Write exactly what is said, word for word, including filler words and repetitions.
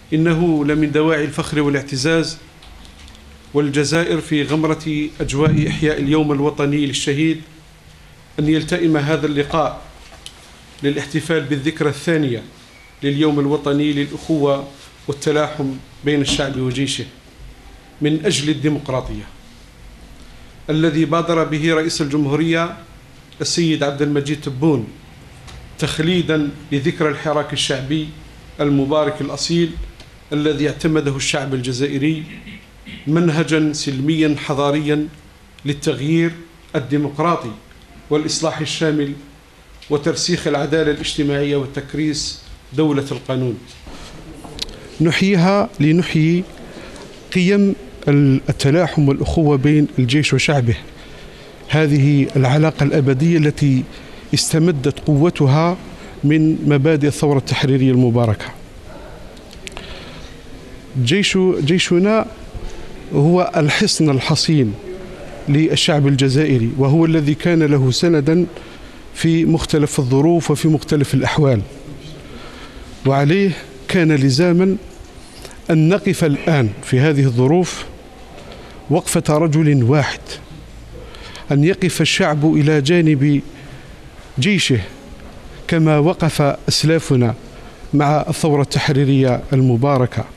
إنه لمن دواعي الفخر والاعتزاز والجزائر في غمرة أجواء إحياء اليوم الوطني للشهيد أن يلتئم هذا اللقاء للاحتفال بالذكرى الثانية لليوم الوطني للأخوة والتلاحم بين الشعب وجيشه من أجل الديمقراطية، الذي بادر به رئيس الجمهورية السيد عبد المجيد تبون تخليدا لذكرى الحراك الشعبي المبارك الأصيل الذي اعتمده الشعب الجزائري منهجا سلميا حضاريا للتغيير الديمقراطي والإصلاح الشامل وترسيخ العدالة الاجتماعية وتكريس دولة القانون. نحييها لنحيي قيم التلاحم والأخوة بين الجيش وشعبه، هذه العلاقة الأبدية التي استمدت قوتها من مبادئ الثورة التحريرية المباركة. جيش جيشنا هو الحصن الحصين للشعب الجزائري، وهو الذي كان له سندا في مختلف الظروف وفي مختلف الأحوال، وعليه كان لزاما أن نقف الآن في هذه الظروف وقفة رجل واحد، أن يقف الشعب إلى جانب جيشه كما وقف أسلافنا مع الثورة التحريرية المباركة.